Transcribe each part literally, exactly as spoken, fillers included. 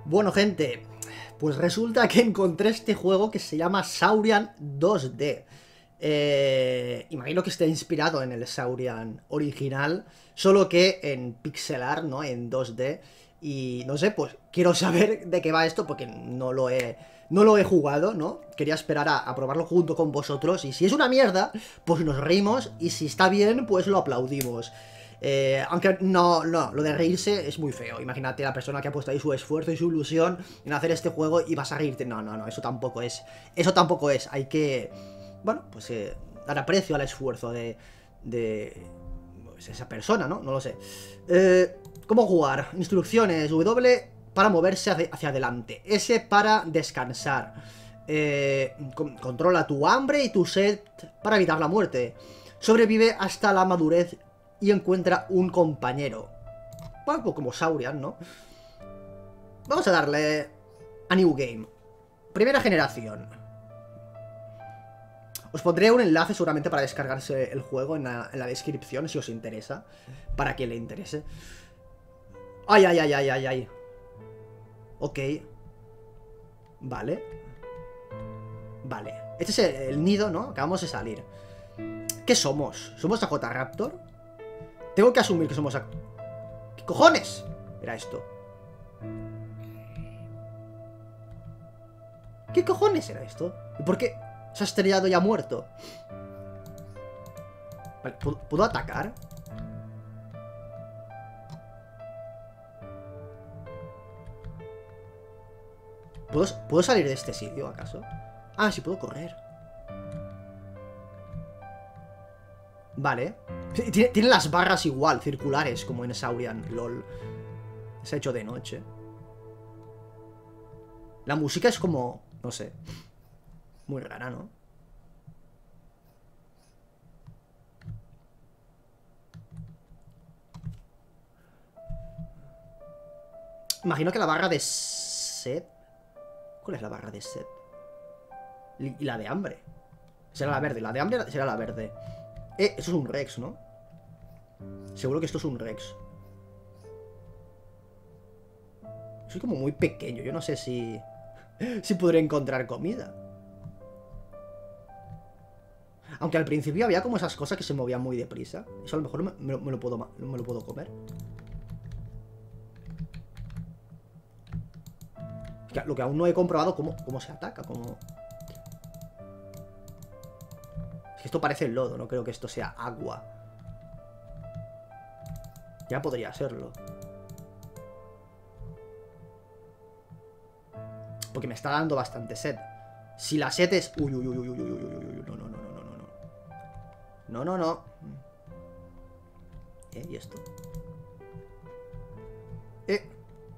Bueno, gente, pues resulta que encontré este juego que se llama Saurian dos D. Eh, imagino que esté inspirado en el Saurian original, solo que en pixel art, ¿no? En dos D. Y no sé, pues quiero saber de qué va esto porque no lo he, no lo he jugado, ¿no? Quería esperar a, a probarlo junto con vosotros. Y si es una mierda, pues nos reímos. Y si está bien, pues lo aplaudimos. Eh, aunque no, no, lo de reírse es muy feo. Imagínate la persona que ha puesto ahí su esfuerzo y su ilusión en hacer este juego y vas a reírte. No, no, no, eso tampoco es. Eso tampoco es. Hay que, bueno, pues eh, dar aprecio al esfuerzo de, de pues, esa persona, ¿no? No lo sé. Eh, ¿Cómo jugar? Instrucciones. W para moverse hacia, hacia adelante. S para descansar. Eh, con, controla tu hambre y tu sed para evitar la muerte. Sobrevive hasta la madurez y encuentra un compañero. Bueno, pues como Saurian, ¿no? Vamos a darle a New Game. Primera generación. Os pondré un enlace seguramente para descargarse el juego en la, en la descripción, si os interesa. Para quien le interese. Ay, ay, ay, ay, ay, ay. Ok. Vale. Vale. Este es el, el nido, ¿no? Acabamos de salir. ¿Qué somos? ¿Somos A J Raptor? Tengo que asumir que somos a... ¿Qué cojones? Era esto. ¿Qué cojones era esto? ¿Y por qué se ha estrellado y ha muerto? Vale, ¿puedo, ¿puedo atacar? ¿Puedo, ¿Puedo salir de este sitio, acaso? Ah, sí, puedo correr. Vale. Tiene, tiene las barras igual, circulares, como en Saurian, lol. Se ha hecho de noche. La música es como... no sé. Muy rara, ¿no? Imagino que la barra de sed... ¿Cuál es la barra de sed? Y la de hambre. Será la verde. La de hambre será la verde. Eh, eso es un Rex, ¿no? Seguro que esto es un Rex. Soy como muy pequeño. Yo no sé si... si podré encontrar comida. Aunque al principio había como esas cosas que se movían muy deprisa. Eso a lo mejor me, me, me, lo, puedo, me lo puedo comer. Es que lo que aún no he comprobado, cómo, cómo se ataca, cómo... Es que esto parece lodo, no creo que esto sea agua. Ya podría serlo. Porque me está dando bastante sed. Si la sed es... Uy, uy, uy, uy, uy, uy, uy, uy, uy, no, no, no, no, no, no, no. No, no, no. Eh, ¿y esto? Eh.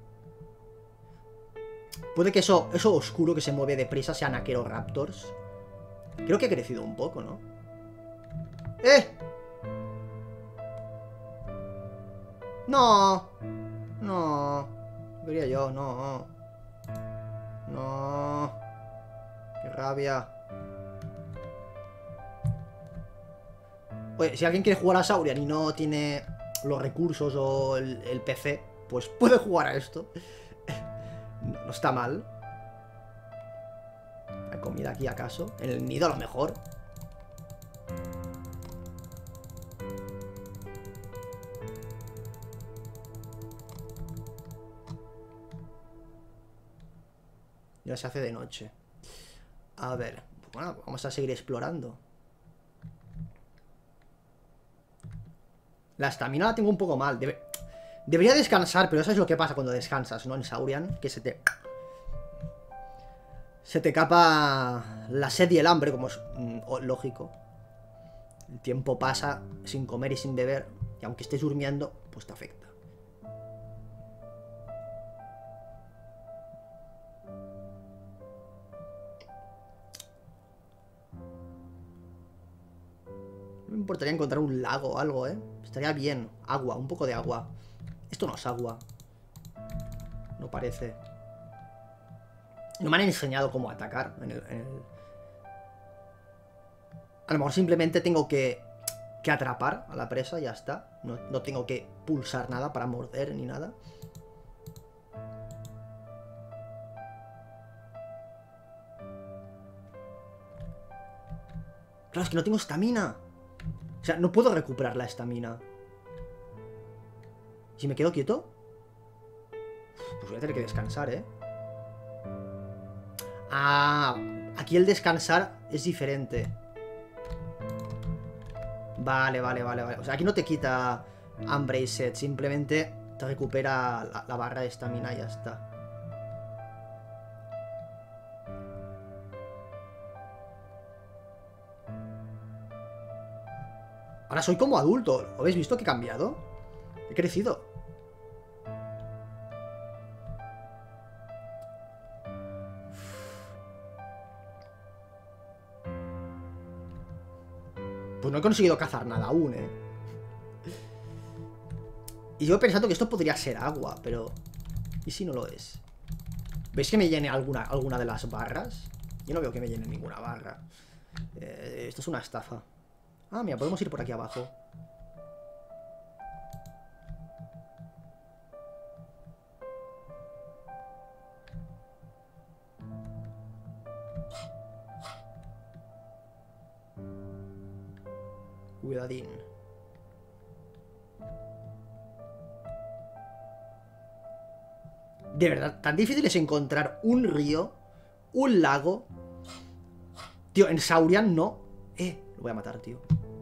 Puede que eso, eso oscuro que se mueve deprisa sean Acheroraptors. Creo que ha crecido un poco, ¿no? ¡Eh! No. No. Vería yo, no. No. Qué rabia. Oye, si alguien quiere jugar a Saurian y no tiene los recursos o el, el P C, pues puede jugar a esto. No, no está mal. ¿Hay comida aquí acaso? En el nido a lo mejor. Ya se hace de noche. A ver, bueno, vamos a seguir explorando. La estamina la tengo un poco mal. Debe... Debería descansar, pero eso es lo que pasa cuando descansas, ¿no? En Saurian, que se te... Se te capa la sed y el hambre, como es mm, lógico. El tiempo pasa sin comer y sin beber, y aunque estés durmiendo, pues te afecta. No me importaría encontrar un lago o algo, ¿eh? Estaría bien. Agua, un poco de agua. Esto no es agua. No parece. No me han enseñado cómo atacar en el, en el... A lo mejor simplemente tengo que, que atrapar a la presa y ya está. No, no tengo que pulsar nada para morder ni nada. Claro, es que no tengo estamina. O sea, no puedo recuperar la estamina. Si me quedo quieto, pues voy a tener que descansar, ¿eh? Ah, aquí el descansar es diferente. Vale, vale, vale, vale. O sea, aquí no te quita hambre y sed, simplemente te recupera la, la barra de estamina y ya está. Ahora soy como adulto. ¿Lo habéis visto que he cambiado? He crecido. Pues no he conseguido cazar nada aún, ¿eh? Y yo pensando que esto podría ser agua, pero... ¿y si no lo es? ¿Veis que me llene alguna, alguna de las barras? Yo no veo que me llene ninguna barra. Eh, esto es una estafa. Ah, mira, podemos ir por aquí abajo. Cuidadín. De verdad, tan difícil es encontrar un río, un lago. Tío, en Saurian no. Eh, lo voy a matar, tío.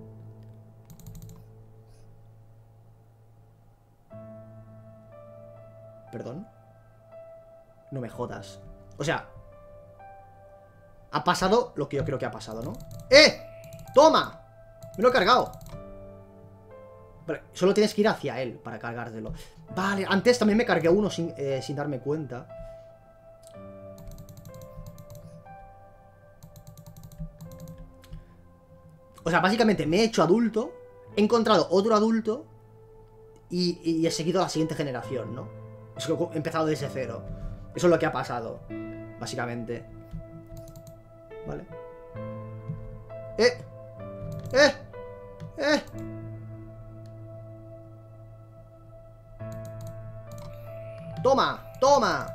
Perdón. No me jodas. O sea, ha pasado lo que yo creo que ha pasado, ¿no? ¡Eh! ¡Toma! Me lo he cargado. Vale, solo tienes que ir hacia él para cargártelo. Vale, antes también me cargué uno sin, eh, sin darme cuenta. O sea, básicamente me he hecho adulto, he encontrado otro adulto y, y he seguido a la siguiente generación, ¿no? Es que he empezado desde cero. Eso es lo que ha pasado, básicamente. Vale. ¡Eh! ¡Eh! ¡Eh! ¡Toma! ¡Toma!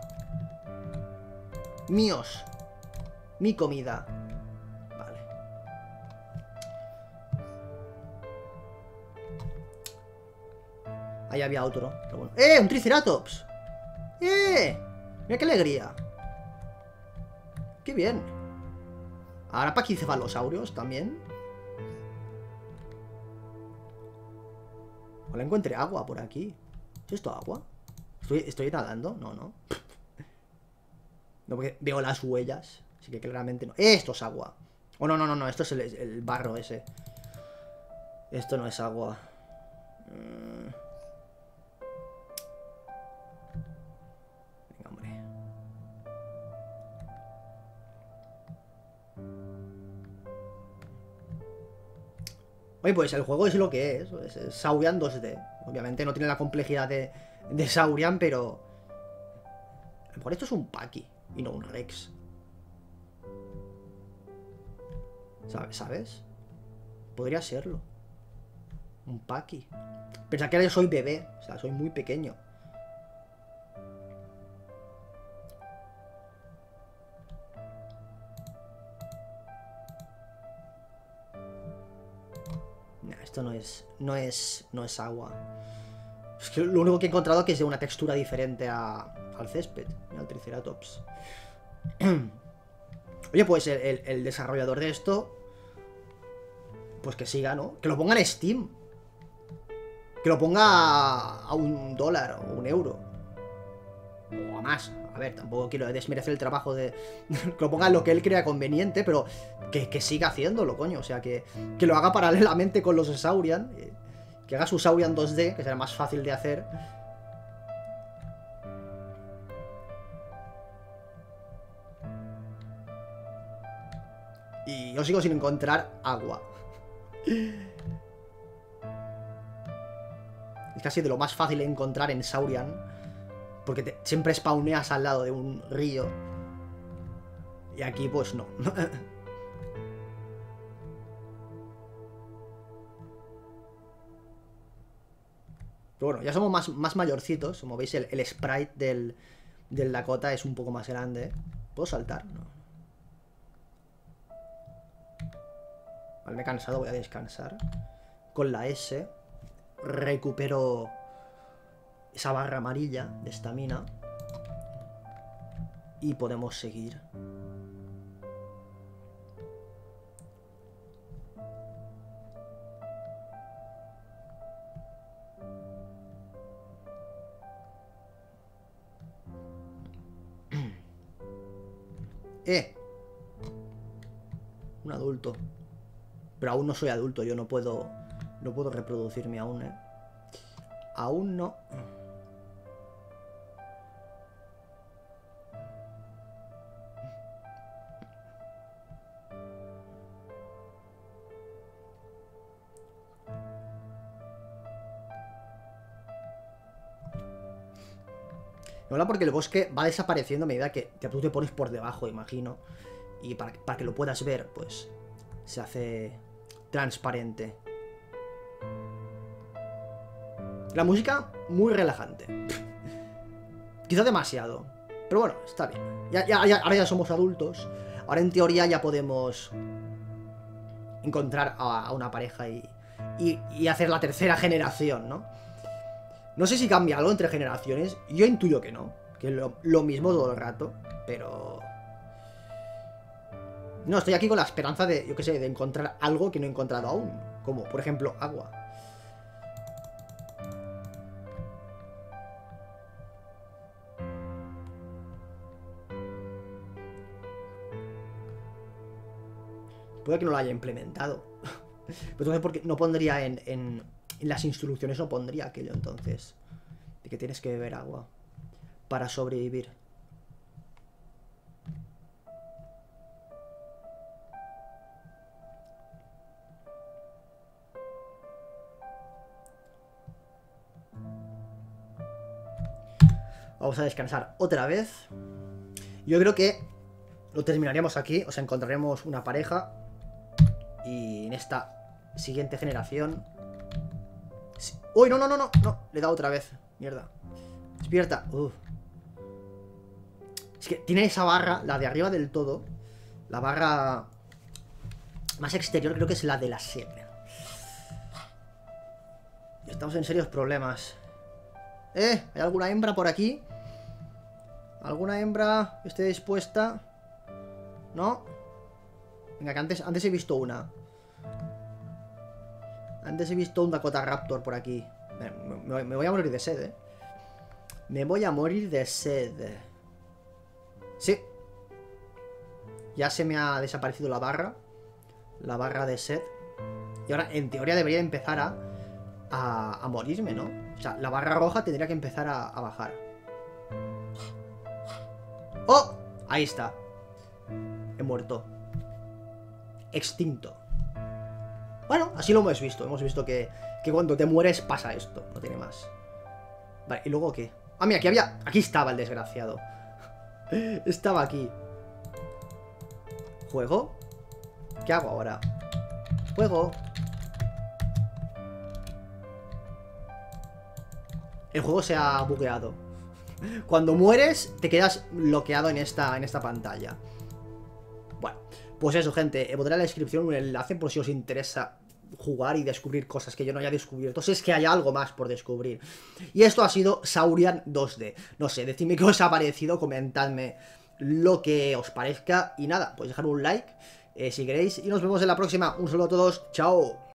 Míos. Mi comida. Vale. Ahí había otro. Pero bueno. ¡Eh! ¡Un triceratops! ¡Eh! Mira qué alegría. ¡Qué bien! Ahora paquicefalosaurios también. Ojalá encuentre agua por aquí. ¿Es esto agua? ¿Estoy, estoy nadando? No, no. No, porque veo las huellas. Así que claramente no. Esto es agua. Oh, no, no, no, no. Esto es el, el barro ese. Esto no es agua. Mm. Venga, hombre. Oye, pues el juego es lo que es. Es, es Saurian dos D. Obviamente no tiene la complejidad de, de Saurian, pero... a lo mejor esto es un Paki y no un Rex. ¿Sabes? ¿Sabes? Podría serlo. Un Paki. Pensad que ahora yo soy bebé. O sea, soy muy pequeño. Nah, esto no es... No es... No es agua. Es que lo único que he encontrado que es de una textura diferente a, al césped. Al Triceratops. Oye, pues el, el, el desarrollador de esto... pues que siga, ¿no? Que lo ponga en Steam. Que lo ponga a, a un dólar o un euro. O a más. A ver, tampoco quiero desmerecer el trabajo de... que lo ponga en lo que él crea conveniente, pero que, que siga haciéndolo, coño. O sea, que, que lo haga paralelamente con los Saurian. Eh, que haga su Saurian dos D, que será más fácil de hacer. Y yo sigo sin encontrar agua. Es casi de lo más fácil de encontrar en Saurian. Porque te, siempre spawneas al lado de un río. Y aquí pues no. Pero bueno, ya somos más, más mayorcitos. Como veis, el, el sprite del, del Dakota es un poco más grande. ¿Puedo saltar? No. Vale, me he cansado, voy a descansar. Con la S recupero esa barra amarilla de estamina y podemos seguir. ¡Eh! Un adulto. Pero aún no soy adulto, yo no puedo... No puedo reproducirme aún, ¿eh? Aún no. Me mola porque el bosque va desapareciendo a medida que, que tú te pones por debajo, imagino. Y para, para que lo puedas ver, pues se hace transparente. La música muy relajante. Quizá demasiado, pero bueno, está bien. Ya, ya, ya, ahora ya somos adultos. Ahora en teoría ya podemos encontrar a, a una pareja y, y, y hacer la tercera generación, ¿no? No sé si cambia algo entre generaciones. Yo intuyo que no, que es lo, lo mismo todo el rato. Pero... No, estoy aquí con la esperanza de, yo qué sé, de encontrar algo que no he encontrado aún. Como, por ejemplo, agua. Puede que no lo haya implementado. Pero entonces, ¿por qué no pondría en, en, en las instrucciones? No pondría aquello, entonces. De que tienes que beber agua para sobrevivir. Vamos a descansar otra vez. Yo creo que lo terminaríamos aquí. O sea, encontraremos una pareja. Y en esta siguiente generación... Sí. ¡Uy, no, no, no, no! No, le he dado otra vez. Mierda. Despierta. Uf. Es que tiene esa barra, la de arriba del todo. La barra más exterior creo que es la de la sed. Estamos en serios problemas. ¿Eh? ¿Hay alguna hembra por aquí? ¿Alguna hembra que esté dispuesta? ¿No? Venga, que antes, antes he visto una. Antes he visto un Dakota Raptor por aquí. Me, me, me voy a morir de sed, ¿eh? Me voy a morir de sed. Sí. Ya se me ha desaparecido la barra. La barra de sed. Y ahora, en teoría, debería empezar a... A, a morirme, ¿no? O sea, la barra roja tendría que empezar a, a bajar. ¡Oh! Ahí está. He muerto. Extinto. Bueno, así lo hemos visto. Hemos visto que, que cuando te mueres pasa esto. No tiene más. Vale, ¿y luego qué? Ah, mira, aquí había... Aquí estaba el desgraciado. Estaba aquí. ¿Juego? ¿Qué hago ahora? Juego. El juego se ha bugueado. Cuando mueres, te quedas bloqueado en esta, en esta pantalla. Bueno, pues eso, gente. Pondré en la descripción un enlace por si os interesa jugar y descubrir cosas que yo no haya descubierto. Si es que hay algo más por descubrir. Y esto ha sido Saurian dos D. No sé, decidme qué os ha parecido, comentadme lo que os parezca. Y nada, pues dejar un like eh, si queréis. Y nos vemos en la próxima. Un saludo a todos. Chao.